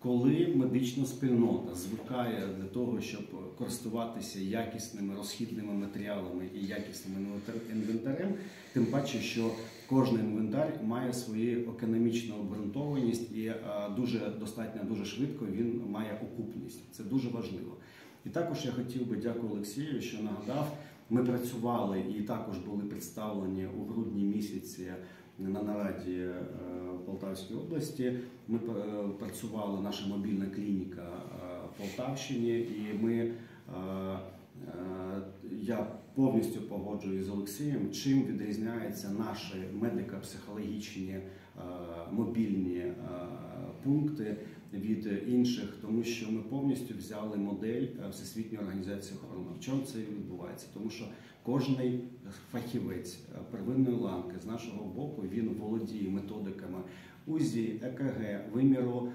коли медична спільнота звикає для того, щоб користуватися якісними розхідними матеріалами і якісним інвентарем, тим паче, що кожен інвентар має свою економічну обґрунтованість і дуже швидко він має окупність. Це дуже важливо. І також я хотів би дякувати Олексію, що нагадав, ми працювали і також були представлені у грудні місяці на нараді в Полтавській області. Ми працювали, наша мобільна клініка в Полтавщині, і я повністю погоджуюсь з Олексієм, чим відрізняються наші медико-психологічні мобільні пункти від інших, тому що ми повністю взяли модель Всесвітньої організації охорони. В чому це відбувається? Тому що кожний фахівець первинної ланки з нашого боку, він володіє методиками УЗІ, ЕКГ, виміру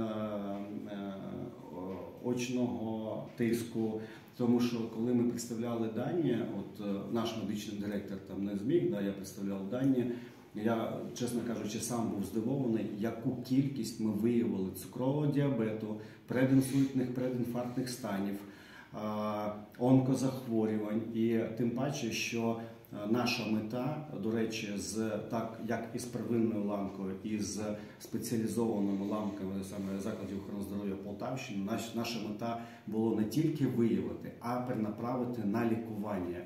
очного тиску. Тому що коли ми представляли дані, наш медичний директор там не зміг, я представляв дані, я, чесно кажучи, сам був здивований, яку кількість ми виявили цукрового діабету, предінсультних, предінфарктних станів, онкозахворювань. І тим паче, що наша мета, до речі, так як і з первинною ланкою, і з спеціалізованими ланками саме закладів охорони здоров'я Полтавщини, наша мета було не тільки виявити, а перенаправити на лікування.